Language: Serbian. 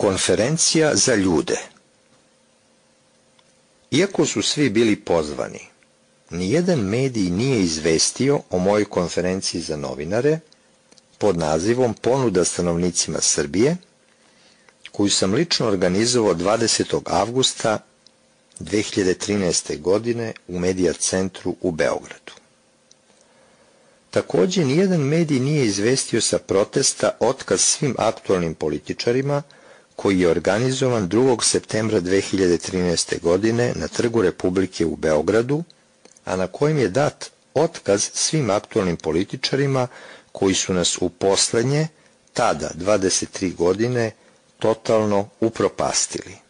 Konferencija za ljude. Iako su svi bili pozvani, nijedan medij nije izvestio o mojoj konferenciji za novinare pod nazivom Ponuda stanovnicima Srbije, koju sam lično organizovao 20. avgusta 2013. godine u Medija centru u Beogradu. Takođe, nijedan medij nije izvestio sa protesta otkaz svim aktualnim političarima koji je organizovan 2. septembra 2013. godine na Trgu Republike u Beogradu, a na kojem je dat otkaz svim aktualnim političarima koji su nas u poslednje, tada 23 godine, totalno upropastili.